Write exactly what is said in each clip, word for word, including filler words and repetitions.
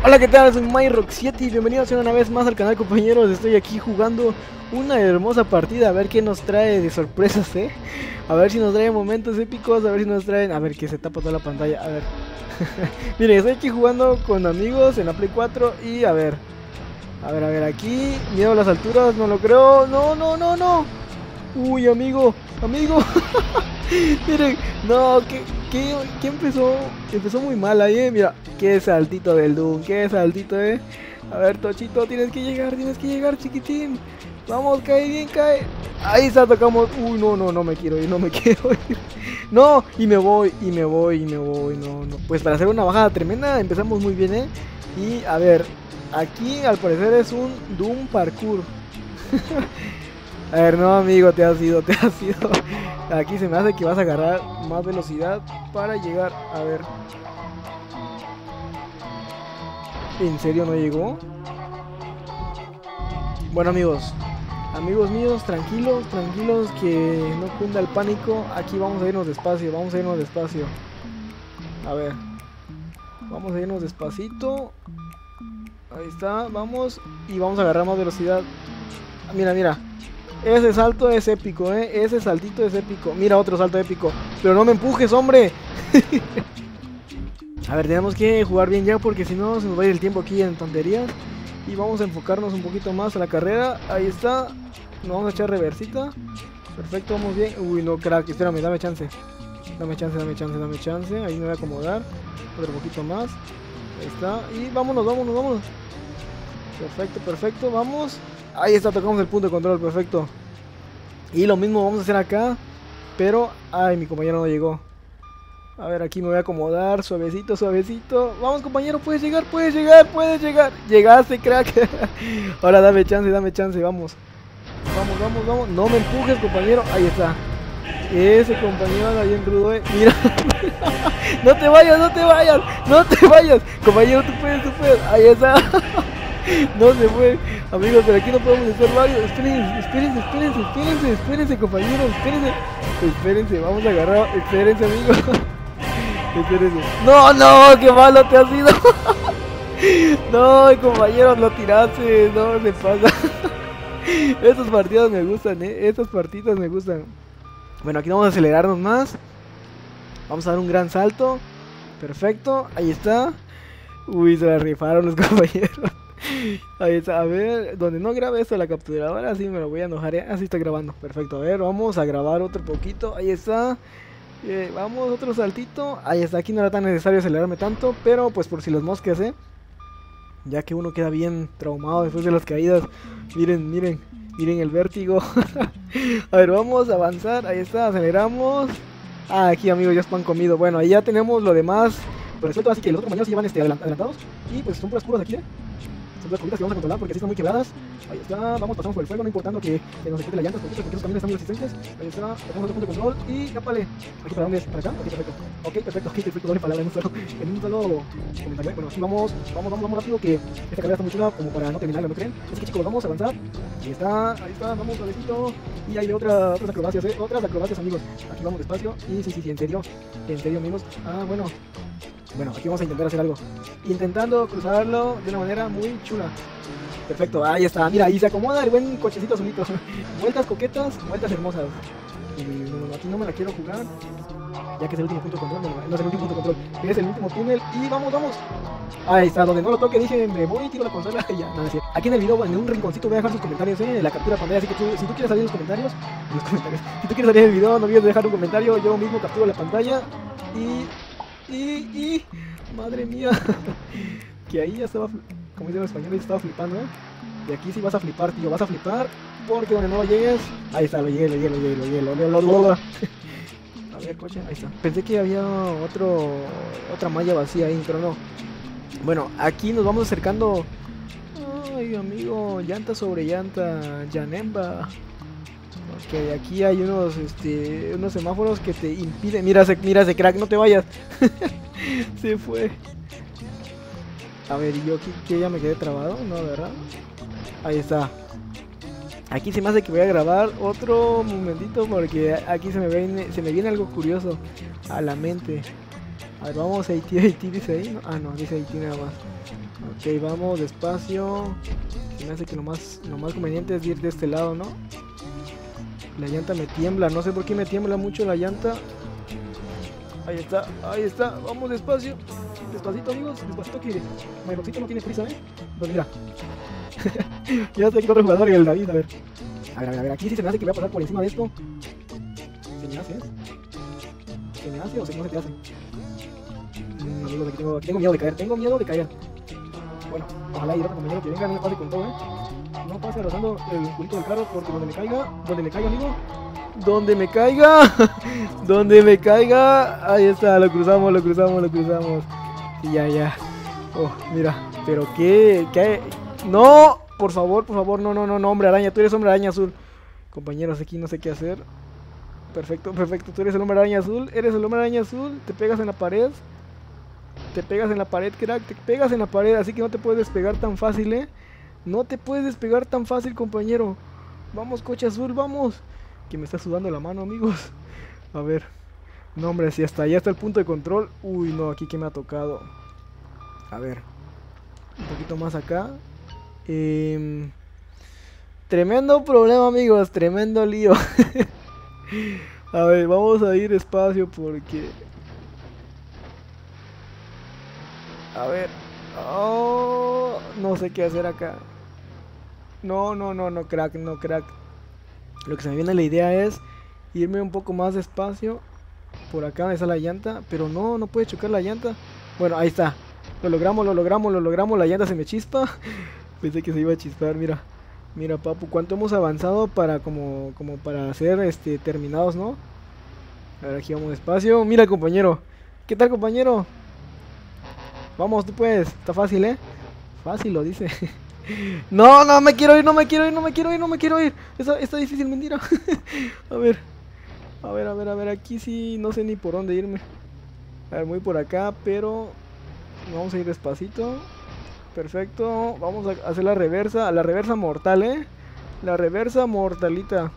Hola, ¿qué tal? Soy MyRock siete y bienvenidos una vez más al canal, compañeros. Estoy aquí jugando una hermosa partida, a ver qué nos trae de sorpresas, eh. A ver si nos trae momentos épicos, a ver si nos traen... A ver, que se tapa toda la pantalla, a ver. Miren, estoy aquí jugando con amigos en la Play cuatro y a ver. A ver, a ver, aquí, miedo a las alturas, no lo creo. No, no, no, no. Uy, amigo, amigo. Miren, no, que... ¿Qué, ¿Qué empezó? Empezó muy mal ahí, eh. Mira, qué saltito del Doom, qué saltito, eh. A ver, Tochito, tienes que llegar, tienes que llegar, chiquitín. Vamos, cae bien, cae. Ahí está, tocamos. Uy, no, no, no me quiero ir, no me quiero ir. No, y me voy, y me voy, y me voy, no, no. Pues para hacer una bajada tremenda empezamos muy bien, eh. Y a ver, aquí al parecer es un Doom parkour. A ver, no, amigo, te has ido, te has ido. Aquí se me hace que vas a agarrar más velocidad para llegar. A ver. ¿En serio no llegó? Bueno, amigos. Amigos míos, tranquilos, tranquilos, que no cunda el pánico. Aquí vamos a irnos despacio, vamos a irnos despacio. A ver. Vamos a irnos despacito. Ahí está, vamos. Y vamos a agarrar más velocidad. Mira, mira. Ese salto es épico, eh. Ese saltito es épico. Mira, otro salto épico. Pero no me empujes, hombre. A ver, tenemos que jugar bien ya, porque si no se nos va a ir el tiempo aquí en tonterías. Y vamos a enfocarnos un poquito más a la carrera. Ahí está. Nos vamos a echar reversita. Perfecto, vamos bien. Uy, no, crack, espérame, dame chance. Dame chance, dame chance, dame chance. Ahí me voy a acomodar. Otro poquito más. Ahí está. Y vámonos, vámonos, vámonos. Perfecto, perfecto, vamos. Ahí está, tocamos el punto de control, perfecto. Y lo mismo vamos a hacer acá. Pero, ay, mi compañero no llegó. A ver, aquí me voy a acomodar, suavecito, suavecito. Vamos, compañero, puedes llegar, puedes llegar, puedes llegar. Llegaste, crack. Ahora dame chance, dame chance, vamos. Vamos, vamos, vamos. No me empujes, compañero. Ahí está. Ese compañero anda bien rudo, eh. Mira. No te vayas, no te vayas. No te vayas. Compañero, tú puedes, tú puedes. Ahí está. No se fue, amigos, pero aquí no podemos hacer varios. Espérense, espérense, espérense, espérense, espérense, compañeros, espérense. Espérense, vamos a agarrar, espérense, amigos. Espérense. No, no, qué malo te has ido. No, compañeros, lo tiraste, no se pasa. Estas partidas me gustan, eh, estas partidas me gustan. Bueno, aquí vamos a acelerarnos más. Vamos a dar un gran salto. Perfecto, ahí está. Uy, se la rifaron los compañeros. Ahí está, a ver, donde no grabe esto la capturadora, así me lo voy a enojar, ¿eh? Así está grabando, perfecto, a ver, vamos a grabar otro poquito, ahí está. eh, Vamos, otro saltito, ahí está, aquí no era tan necesario acelerarme tanto, pero pues por si los mosques, eh ya que uno queda bien traumado después de las caídas. Miren, miren, miren el vértigo. A ver, vamos a avanzar, ahí está, aceleramos. Ah, aquí, amigos, ya están comido, bueno, ahí ya tenemos lo demás resuelto, así que los otros compañeros sí llevan este, adelantados. Y pues son puras curvas aquí, ¿eh? Son las curvitas que vamos a controlar porque así están muy quebradas. Ahí está, vamos, pasamos por el fuego, no importando que, que nos quite las llantas, porque esos caminos están muy resistentes. Ahí está, pasamos otro punto de control y cápale. ¿Aquí para dónde es? ¿Para acá? Ok, perfecto. Ok, perfecto, ok, perfecto, doble palabra en un solo, en un solo comentario. Bueno, sí, vamos, vamos, vamos, vamos rápido, que esta carrera está muy chula como para no terminarla, ¿no creen? Así que, chicos, vamos a avanzar. Ahí está, ahí está, vamos suavecito. Y hay otra, otras acrobacias, ¿eh? Otras acrobacias, amigos. Aquí vamos despacio. Y sí, sí, sí, en serio, en serio, amigos. Ah, bueno. Bueno, aquí vamos a intentar hacer algo. Intentando cruzarlo de una manera muy chula. Perfecto, ahí está. Mira, ahí se acomoda el buen cochecito solito. Vueltas coquetas, vueltas hermosas. Y no, no, aquí no me la quiero jugar, ya que es el último punto de control. No, no es el último punto de control, es el último túnel. Y vamos, vamos. Ahí está, donde no lo toque dije, me voy y tiro la consola. Y ya, nada, sí. Aquí en el video, en un rinconcito, voy a dejar sus comentarios, eh, la captura de pantalla. Así que tú, si tú quieres salir en los comentarios, en los comentarios, si tú quieres salir en el video, no olvides de dejar un comentario. Yo mismo capturo la pantalla. Y... Y, y, madre mía, que ahí ya estaba, como dicen los españoles, estaba flipando, ¿eh? Y aquí sí vas a flipar, tío, vas a flipar, porque donde no lo llegues, ahí está, lo llegué, lo llegué, lo llegué, lo llegué, lo llegué, lo llegué. A ver, coche, ahí está. Pensé que había otro, otra malla vacía ahí, pero no. Bueno, aquí nos vamos acercando. Ay, amigo, llanta sobre llanta, Janemba. Que aquí hay unos, este, unos semáforos que te impiden. Mira ese, mira ese crack, no te vayas. Se fue. A ver, ¿y yo aquí que ya me quedé trabado? No, ¿verdad? Ahí está. Aquí se me hace que voy a grabar otro momentito porque aquí se me viene, se me viene algo curioso a la mente. A ver, vamos a Haití, Haití dice ahí, ¿no? Ah, no, dice Haití nada más. Ok, vamos despacio. Se me hace que lo más, lo más conveniente es ir de este lado, ¿no? La llanta me tiembla, no sé por qué me tiembla mucho la llanta. Ahí está, ahí está, vamos despacio. Despacito, amigos, despacito que Microsoft no tiene prisa, ¿eh? Pues mira. Ya estoy aquí con otro jugador y el David, a ver. A ver, a ver, a ver, aquí sí se me hace que voy a pasar por encima de esto. ¿Se me hace? ¿Eh? ¿Se me hace o se, no se te hace? Mm, amigos, aquí tengo, aquí tengo miedo de caer, tengo miedo de caer. Bueno, ojalá y el otro compañero que venga no me pase con todo, ¿eh? No pase rozando el culito del carro porque donde me caiga, donde me caiga, amigo. Donde me caiga, donde me caiga. Ahí está, lo cruzamos, lo cruzamos, lo cruzamos. Y ya, ya. Oh, mira, pero qué, qué. No, por favor, por favor, no, no, no, no, hombre araña, tú eres hombre araña azul. Compañeros, aquí no sé qué hacer. Perfecto, perfecto, tú eres el hombre araña azul, eres el hombre araña azul, te pegas en la pared. Te pegas en la pared, crack, te pegas en la pared, así que no te puedes despegar tan fácil, eh. No te puedes despegar tan fácil, compañero. Vamos, coche azul, vamos. Que me está sudando la mano, amigos. A ver. No, hombre, si hasta allá está el punto de control. Uy, no, aquí que me ha tocado. A ver. Un poquito más acá. Eh, tremendo problema, amigos. Tremendo lío. A ver, vamos a ir despacio porque... A ver. Oh, no sé qué hacer acá. No, no, no, no, crack, no, crack. Lo que se me viene a la idea es irme un poco más despacio. Por acá donde está la llanta. Pero no, no puede chocar la llanta. Bueno, ahí está. Lo logramos, lo logramos, lo logramos. La llanta se me chispa. Pensé que se iba a chispar, mira. Mira, papu, cuánto hemos avanzado para como, como para ser este, terminados, ¿no? A ver, aquí vamos despacio. Mira, compañero. ¿Qué tal, compañero? Vamos, tú puedes. Está fácil, ¿eh? Fácil, lo dice. No, no me quiero ir, no me quiero ir, no me quiero ir, no me quiero ir. Está, está difícil, mentira. A ver. A ver, a ver, a ver. Aquí sí no sé ni por dónde irme. A ver, voy por acá, pero... Vamos a ir despacito. Perfecto. Vamos a hacer la reversa. La reversa mortal, ¿eh? La reversa mortalita.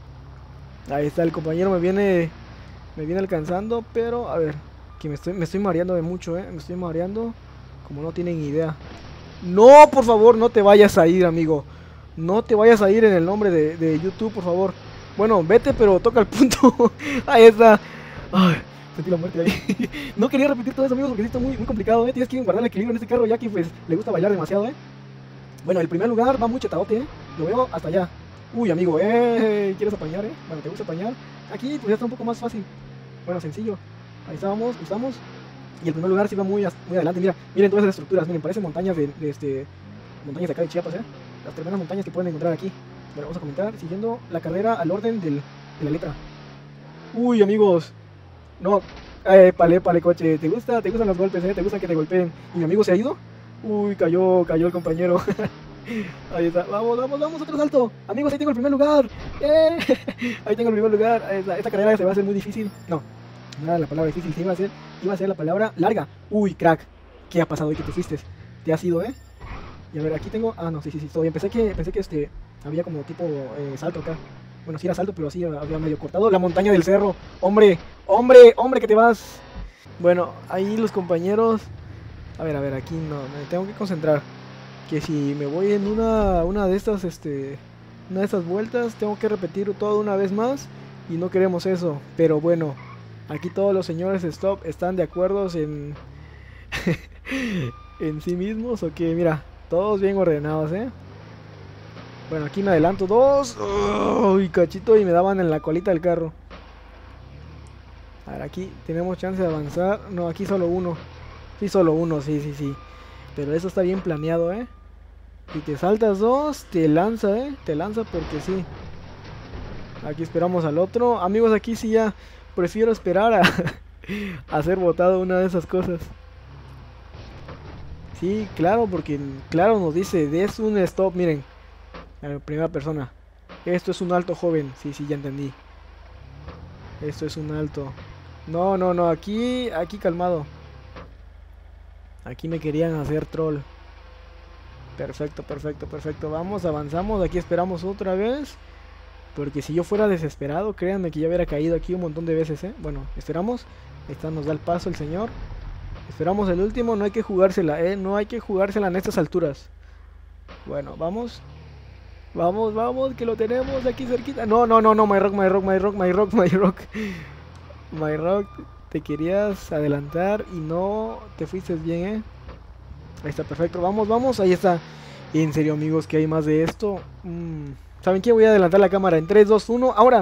Ahí está, el compañero me viene... Me viene alcanzando, pero... A ver. Que me estoy, me estoy mareando de mucho, ¿eh? Me estoy mareando. Como no tienen idea. No, por favor, no te vayas a ir, amigo. No te vayas a ir en el nombre de, de YouTube, por favor. Bueno, vete, pero toca el punto. Ahí está. Ay, sentí la muerte ahí. No quería repetir todo eso, amigos, porque sí está muy, muy complicado, ¿eh? Tienes que guardar el equilibrio en este carro, ya que pues le gusta bailar demasiado, ¿eh? Bueno, el primer lugar va muy chetadote, ¿eh? Lo veo hasta allá. Uy, amigo, ¿eh? ¿Quieres apañar, eh? Bueno, ¿te gusta apañar? Aquí pues ya está un poco más fácil. Bueno, sencillo. Ahí estábamos, estamos. Y el primer lugar sí va muy, muy adelante. Mira, miren todas esas estructuras. Miren, parecen montañas de, de este. Montañas de acá de Chiapas, ¿eh? Las tremendas montañas que pueden encontrar aquí. Bueno, vamos a comentar siguiendo la carrera al orden del, de la letra. Uy, amigos. No. Eh, pale, pale, coche. ¿Te gusta? ¿Te gustan los golpes, eh? ¿Te gusta que te golpeen? ¿Y mi amigo se ha ido? Uy, cayó, cayó el compañero. Ahí está. Vamos, vamos, vamos, otro salto. Amigos, ahí tengo el primer lugar. ¡Eh! Ahí tengo el primer lugar. Esta, esta carrera se va a hacer muy difícil. No. No era la palabra difícil, sí iba a ser, iba a ser la palabra larga. Uy, crack, ¿qué ha pasado hoy que te fuiste? ¿Te has ido, eh? Y a ver, aquí tengo, ah, no, sí, sí, sí, todo bien. Pensé que, pensé que este, había como tipo eh, salto acá. Bueno, sí era salto, pero sí había medio cortado. La montaña del cerro, hombre, hombre, hombre, que te vas. Bueno, ahí los compañeros. A ver, a ver, aquí no, me tengo que concentrar. Que si me voy en una, una de estas, este, una de estas vueltas, tengo que repetir todo una vez más. Y no queremos eso, pero bueno. Aquí todos los señores stop están de acuerdo en en sí mismos. Ok, mira, todos bien ordenados, eh. Bueno, aquí me adelanto dos. Uy, cachito, y me daban en la colita del carro. A ver, aquí tenemos chance de avanzar. No, aquí solo uno. Sí, solo uno, sí, sí, sí. Pero eso está bien planeado, eh. Si te saltas dos, te lanza, eh. Te lanza porque sí. Aquí esperamos al otro. Amigos, aquí sí ya prefiero esperar a, a ser botado una de esas cosas. Sí, claro, porque claro nos dice, es un stop, miren. A ver, primera persona. Esto es un alto, joven. Sí, sí, ya entendí. Esto es un alto. No, no, no, aquí, aquí calmado. Aquí me querían hacer troll. Perfecto, perfecto, perfecto. Vamos, avanzamos, aquí esperamos otra vez. Porque si yo fuera desesperado, créanme que ya hubiera caído aquí un montón de veces, ¿eh? Bueno, esperamos. Ahí está, nos da el paso el señor. Esperamos el último, no hay que jugársela, eh. No hay que jugársela en estas alturas. Bueno, vamos. Vamos, vamos, que lo tenemos aquí cerquita. No, no, no, no, My Rock, My Rock, My Rock, My Rock, My Rock. My Rock, te querías adelantar y no te fuiste bien, eh. Ahí está, perfecto. Vamos, vamos, ahí está. En serio, amigos, que hay más de esto. Mm, ¿Saben qué? Voy a adelantar la cámara en tres, dos, uno, ahora.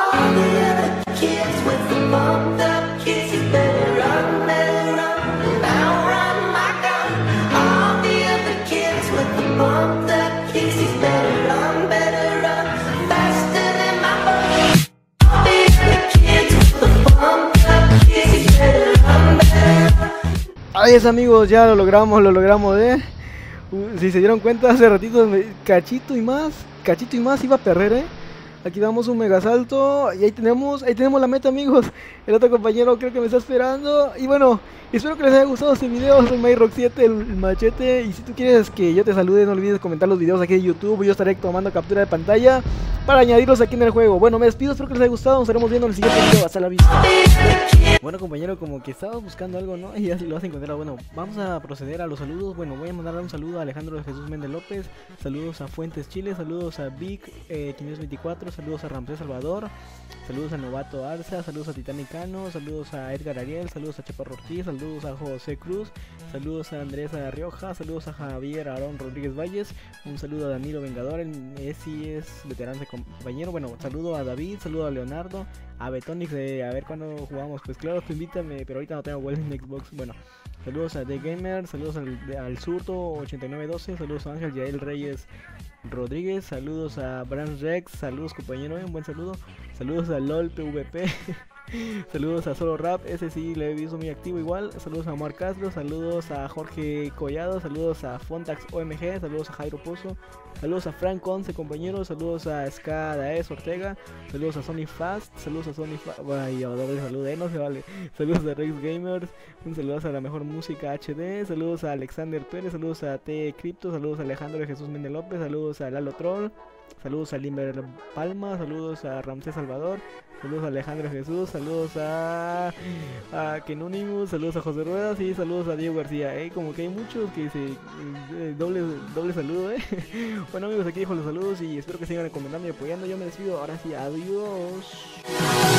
Ahí es, amigos, ya lo logramos, lo logramos, eh. Uh, si se dieron cuenta hace ratito, me, cachito y más, cachito y más iba a perder, eh. Aquí damos un mega salto y ahí tenemos, ahí tenemos la meta, amigos. El otro compañero creo que me está esperando. Y bueno, espero que les haya gustado este video. Soy My Rock siete, el, el machete. Y si tú quieres que yo te salude, no olvides comentar los videos aquí de YouTube. Yo estaré tomando captura de pantalla para añadirlos aquí en el juego. Bueno, me despido, espero que les haya gustado. Nos estaremos viendo en el siguiente video. Hasta la vista. Bueno, compañero, como que estabas buscando algo, ¿no? Y ya lo has encontrado. Bueno, vamos a proceder a los saludos. Bueno, voy a mandarle un saludo a Alejandro de Jesús Méndez López. Saludos a Fuentes Chile. Saludos a Vic eh, quinientos veinticuatro. Saludos a Ramsés Salvador. Saludos a Novato Arza. Saludos a Titanicano. Saludos a Edgar Ariel. Saludos a Chaparro Ortiz. Saludos a José Cruz. Saludos a Andrés Rioja. Saludos a Javier Aarón Rodríguez Valles. Un saludo a Danilo Vengador. Ese sí es veterano de compañero. Bueno, saludo a David. Saludo a Leonardo. A Betonix de a ver cuándo jugamos. Pues claro, tú invítame, pero ahorita no tengo web en Xbox. Bueno, saludos a The Gamer. Saludos al, al Surto ochenta y nueve doce. Saludos a Ángel Yael Reyes Rodríguez. Saludos a Brand Rex. Saludos, compañero. Un buen saludo. Saludos a LOL P V P. Saludos a Solo Rap, ese sí le he visto muy activo igual. Saludos a Omar Castro, saludos a Jorge Collado, saludos a Fontax O M G, saludos a Jairo Pozo, saludos a Frank Once, compañeros, saludos a Ska Daes Ortega, saludos a Sony Fast, saludos a Sony Fast, y a doble saludo, eh, no se vale. Saludos a Rex Gamers, un saludo a la mejor música H D, saludos a Alexander Pérez, saludos a T Crypto, saludos a Alejandro de Jesús Méndez López, saludos a Lalo Troll. Saludos a Limber Palma, saludos a Ramsés Salvador, saludos a Alejandro Jesús, saludos a, a Kenunimus, saludos a José Ruedas y saludos a Diego García, eh, como que hay muchos que se eh, doble, doble saludo, eh. Bueno, amigos, aquí dejo los saludos y espero que sigan comentando y apoyando. Yo me despido, ahora sí, adiós.